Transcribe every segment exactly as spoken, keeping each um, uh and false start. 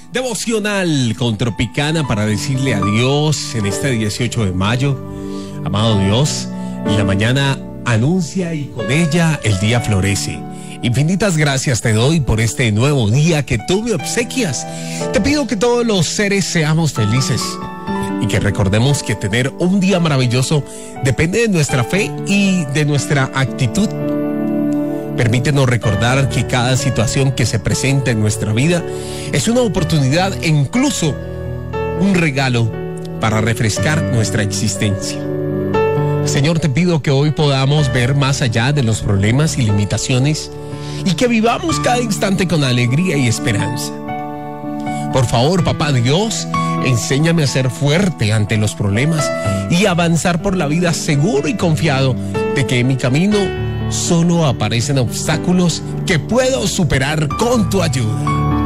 Devocional con Tropicana para decirle adiós en este dieciocho de mayo. Amado Dios, la mañana anuncia y con ella el día florece. Infinitas gracias te doy por este nuevo día que tú me obsequias. Te pido que todos los seres seamos felices y que recordemos que tener un día maravilloso depende de nuestra fe y de nuestra actitud. Permítenos recordar que cada situación que se presenta en nuestra vida es una oportunidad e incluso un regalo para refrescar nuestra existencia. Señor, te pido que hoy podamos ver más allá de los problemas y limitaciones y que vivamos cada instante con alegría y esperanza. Por favor, Papá Dios, enséñame a ser fuerte ante los problemas y avanzar por la vida seguro y confiado de que en mi camino solo aparecen obstáculos que puedo superar con tu ayuda.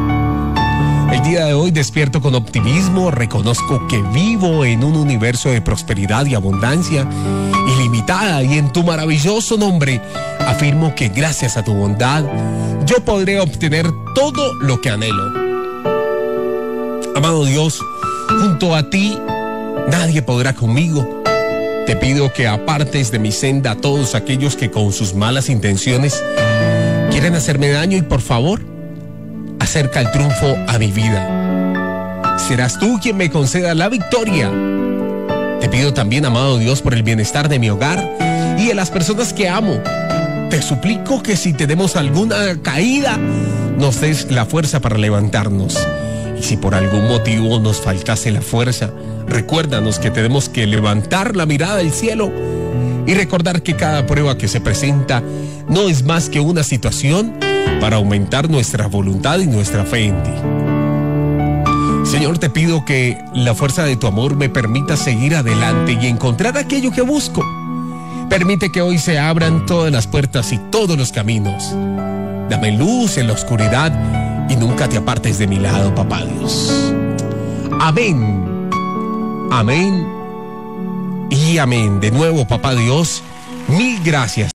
El día de hoy despierto con optimismo, reconozco que vivo en un universo de prosperidad y abundancia ilimitada y en tu maravilloso nombre afirmo que gracias a tu bondad yo podré obtener todo lo que anhelo. Amado Dios, junto a ti nadie podrá conmigo. Te pido que apartes de mi senda a todos aquellos que con sus malas intenciones quieren hacerme daño y por favor, acerca el triunfo a mi vida. Serás tú quien me conceda la victoria. Te pido también, amado Dios, por el bienestar de mi hogar y de las personas que amo. Te suplico que si tenemos alguna caída, nos des la fuerza para levantarnos. Y si por algún motivo nos faltase la fuerza, recuérdanos que tenemos que levantar la mirada al cielo y recordar que cada prueba que se presenta no es más que una situación para aumentar nuestra voluntad y nuestra fe en ti. Señor, te pido que la fuerza de tu amor me permita seguir adelante y encontrar aquello que busco. Permite que hoy se abran todas las puertas y todos los caminos. Dame luz en la oscuridad y nunca te apartes de mi lado, Papá Dios. Amén. Amén y amén. De nuevo, Papá Dios, mil gracias.